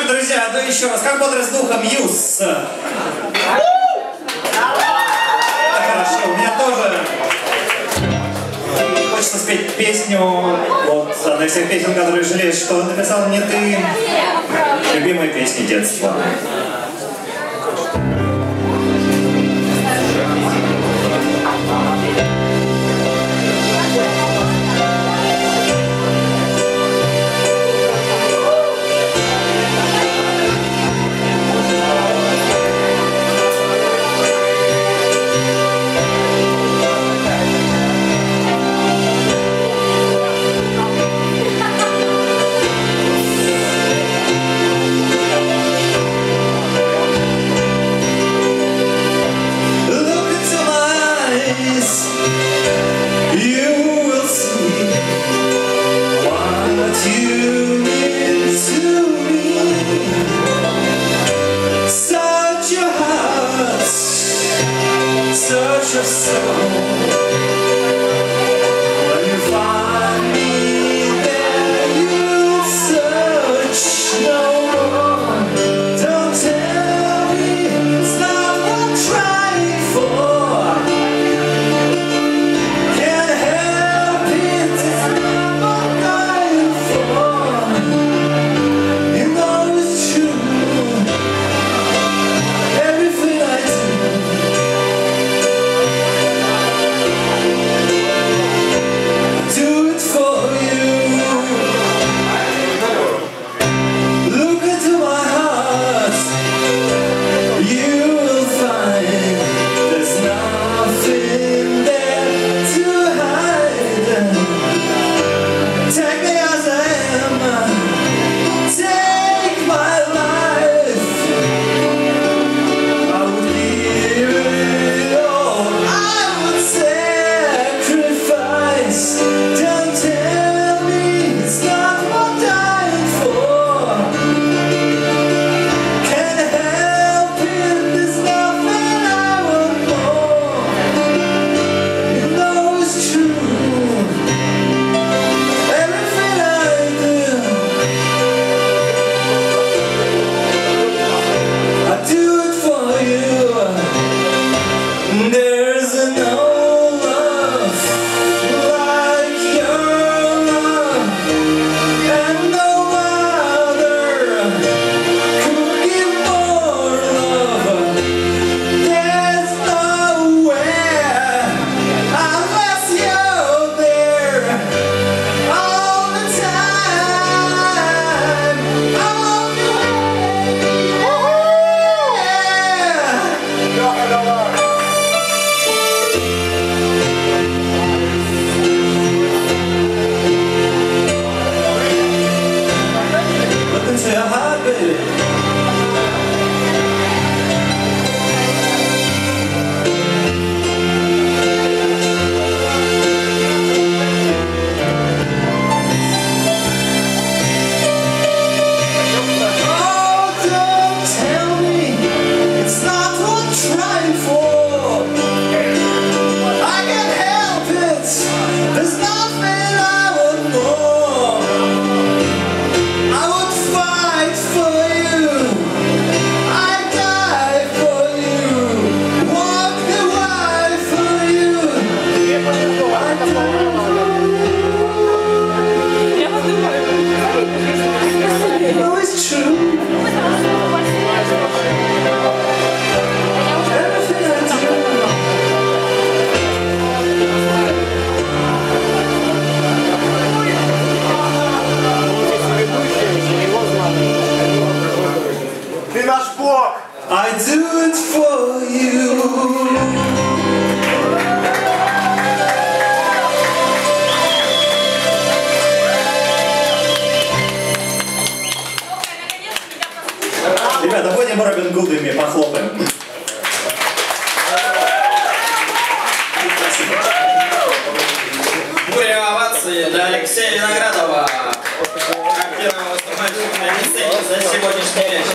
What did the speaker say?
Друзья, ну еще раз, как бодро с духом, Юс. Хорошо, у меня тоже хочется спеть песню, вот одна из тех песен, которые жалеешь, что написал не ты, любимые песни детства. Such a soul. When you find me there, you'll search no more. Don't tell me it's not what I'm trying for. Can't help it, it's not what I'm dying for. You know it's true. Everything I do. You know it's true.